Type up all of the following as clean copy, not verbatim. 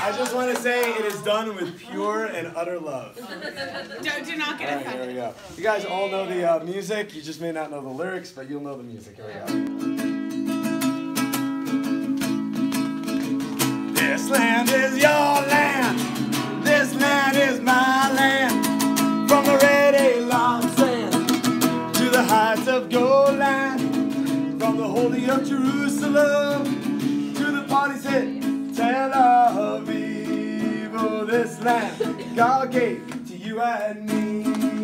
I just want to say it is done with pure and utter love. Do not get offended. Here we go. You guys all know the music. You just may not know the lyrics, but you'll know the music. Here we go. This land is your land. This land is my land. From the red Elon sand to the heights of Golan. From the holy of Jerusalem to the parties hit Tel Aviv. Oh, this land God gave to you and me.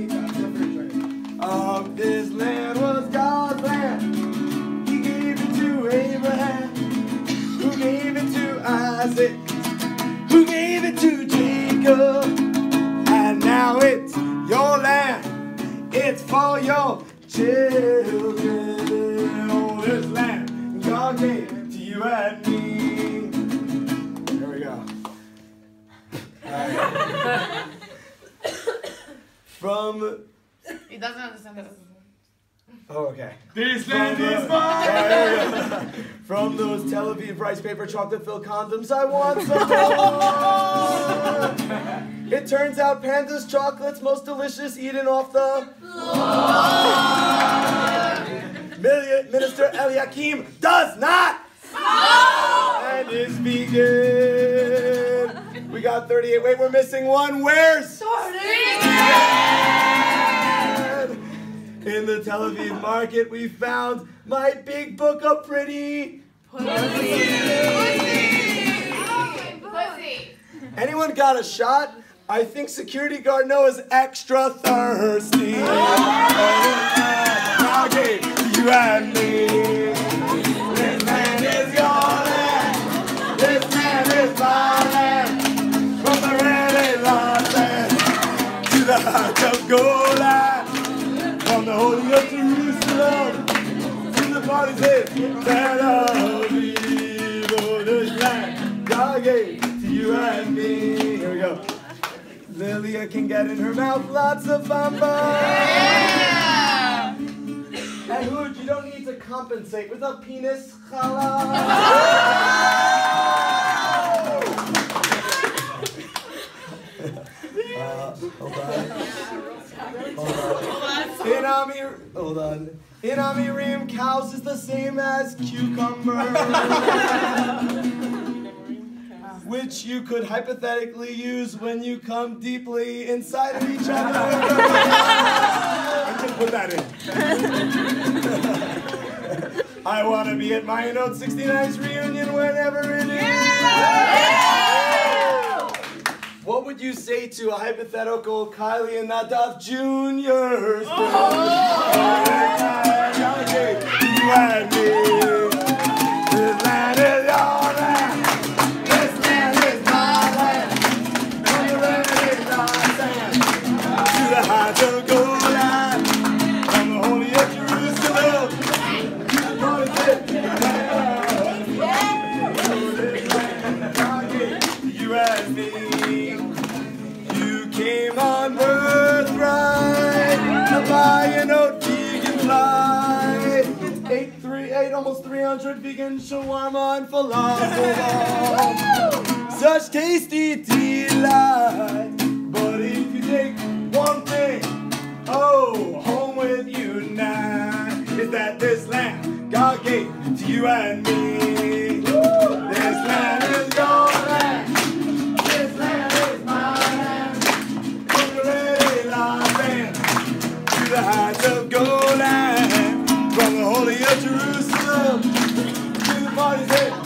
This land was God's land. He gave it to Abraham, who gave it to Isaac, who gave it to Jacob. And now it's your land. It's for your children. Oh, this land God gave to you and me. Here we go. From... He doesn't understand this. Oh, okay. This land is mine! From those Tel Aviv rice paper chocolate filled condoms, I want some more. It turns out Panda's chocolate's most delicious eaten off the Minister Eliakim does not and is vegan. We got 38. Wait, we're missing one. Where's? In the Tel Aviv market, we found my big book of pretty pussy. Anyone got a shot? I think security guard Noah's extra thirsty. Okay, you and me. This land is your land. This land is my land. From the red Elon sand to the heights of Golan. From the holy of Jerusalem to the parties hit Tel Aviv. Oh, this land God gave to you and me. Here we go. Lilia can get in her mouth lots of bamba. Yeah! And Hood, you don't need to compensate with a penis. Chala. Hold on. In Amirim, cows is the same as cucumber, which you could hypothetically use when you come deeply inside of each other. I just put that in. I want to be at my Note 69's reunion whenever it is. What would you say to a hypothetical Kylie and Nadav Jr.'s you and me. This land is your land. This land is my land. From the red Elon sand to the heights of Golan. From the holy of Jerusalem to the parties hit you and me. Came on birthright to buy an oat vegan flight. It's 838, almost 300 vegan shawarma and falafel. Such tasty delight. But if you take one thing, home with you now, is that this land God gave to you and me. This land is your land. This land is my land. The heights of Golan, from the holy of Jerusalem to the parties hit